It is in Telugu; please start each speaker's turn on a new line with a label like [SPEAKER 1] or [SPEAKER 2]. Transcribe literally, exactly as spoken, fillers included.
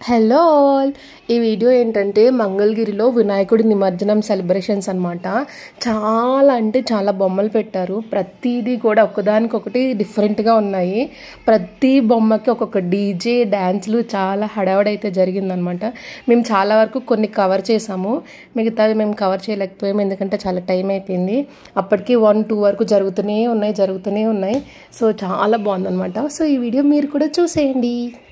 [SPEAKER 1] హలో ఆల్ ఈ వీడియో ఏంటంటే మంగళగిరిలో వినాయకుడి నిమజ్జనం సెలబ్రేషన్స్ అన్నమాట. చాలా అంటే చాలా బొమ్మలు పెట్టారు. ప్రతిదీ కూడా ఒకదానికొకటి డిఫరెంట్గా ఉన్నాయి. ప్రతి బొమ్మకి ఒక్కొక్క డీజే డ్యాన్స్లు చాలా హడావడైతే జరిగిందనమాట. మేము చాలా వరకు కొన్ని కవర్ చేసాము, మిగతాది మేము కవర్ చేయలేకపోయాము ఎందుకంటే చాలా టైం అయిపోయింది. అప్పటికి వన్ టూ వరకు జరుగుతూనే ఉన్నాయి జరుగుతూనే ఉన్నాయి సో చాలా బాగుందనమాట. సో ఈ వీడియో మీరు కూడా చూసేయండి.